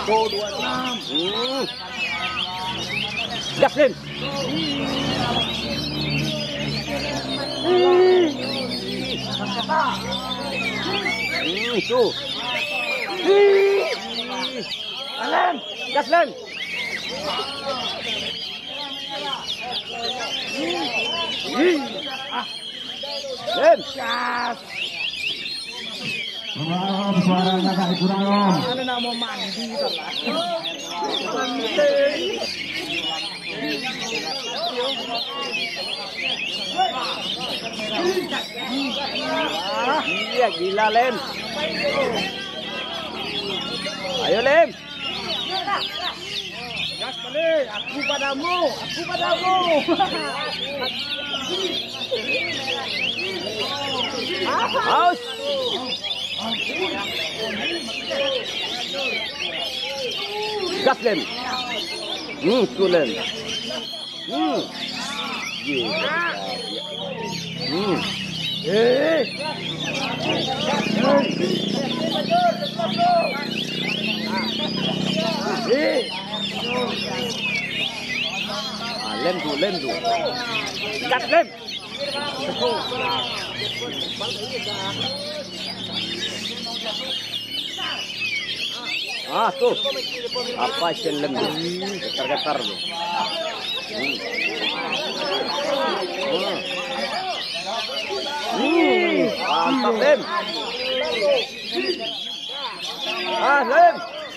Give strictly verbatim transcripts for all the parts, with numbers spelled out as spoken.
Satu dua enam. Hmm. Gas, Lem. Hmm, tuh. Lem, gas, Lem. Lem, gas. Om, suaranya kayak kurang om. Ano na mau mandi lah. Iya, gila, Lem. Ayo, Lem. Gas balik, aku padamu, aku padamu. Haus. Gas, Lem. Hmm, tuh, Lem. Hmm. Gila. Hmm. Eh. Eh. Ah, lem tuh, lem tuh. Gas, Lem. Ah, tuh. Apa sih lem tuh? Getar-getar tuh. Hmm. Hmm. Mantap, Lem. Ah, Lem.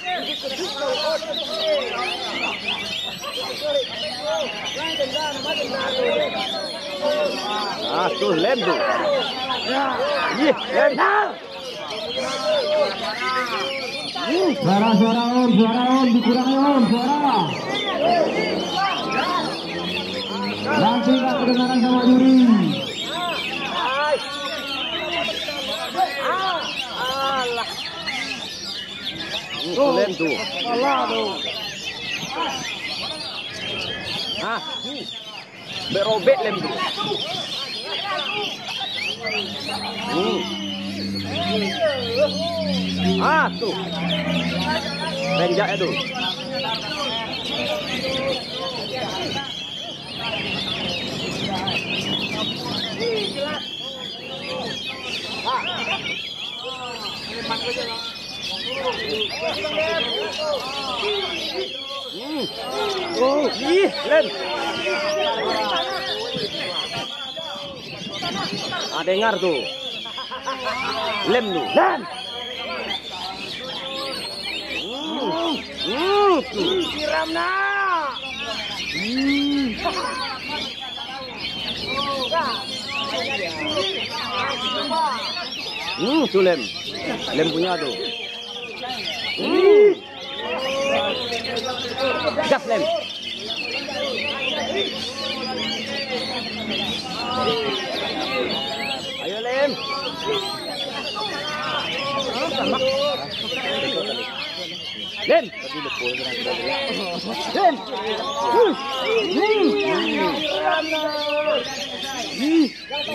Ah, tuh, Lem tuh. Ih, Lem. Suara suara om, suara om, dikurangi om, suara. Langsung tak kedengaran sama juri. Tuh, Lem tuh. Salah tuh. Ah, berobek Lem tuh. Hmm. Ah, tuh. Renjaknya tuh. Hmm. Oh, ih, Lem. Ah, dengar tuh. Lem tuh. Lem. Hmm. Hmm. Tuh. Siram nak. Hmm. Hmm, tuh Lem. Lem punya tuh. Hmm. Gas, Lem. Ayo, Lem. Lem. Lem. Hmm. Hmm.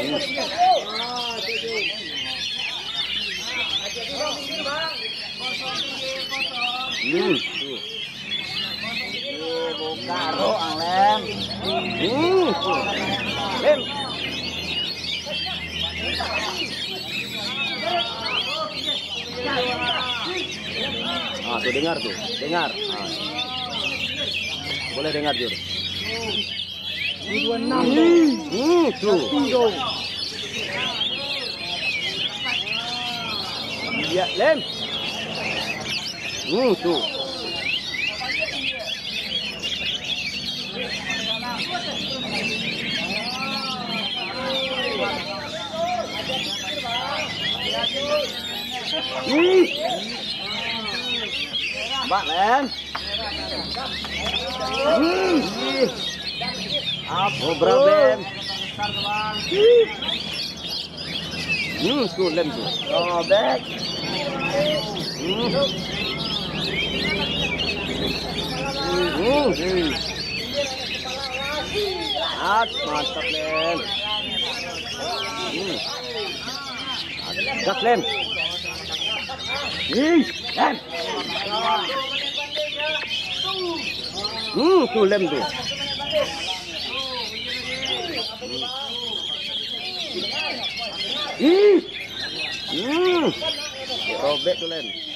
Hmm. Tuh. Karo ang Lem. Hmm. Tuh. Lem. Ah, tuh dengar tuh, dengar. Ah. Boleh dengar, Jur. Dua enam. Hmm, tuh. Ya, Lem. Hmm, tuh. Hmm. Mbak, Lem. Hmm. Apa Lem? Hmm, tuh Lem tuh. Oh, back. Hmm. Hmm. Hmm. Ah, mantap Lem. Hmm. Gas Lem. Ih, Lem. Hmm, tuh lem tuh. Hmm. Hmm. Robek tuh lem.